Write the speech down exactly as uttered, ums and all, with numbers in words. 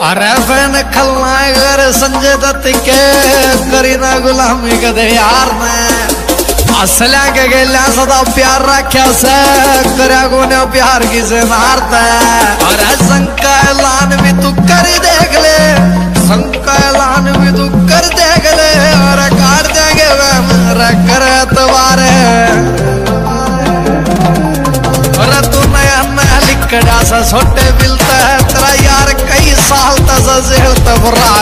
अरे फैन खलनायक संजय दत्त के करीना गुलामी कदे यार ने असल्या के गेल्या सदा प्यार रख्या से करया गोने प्यार की से मारता अरे संकलन भी तू कर देख ले संकलन भी तू कर देख ले और काट देंगे वे मेरा कर तुम्हारे अरे तू नया नया लिखड़ा सा छोटे मिलता है तेरा यार कई साल तक जेल तब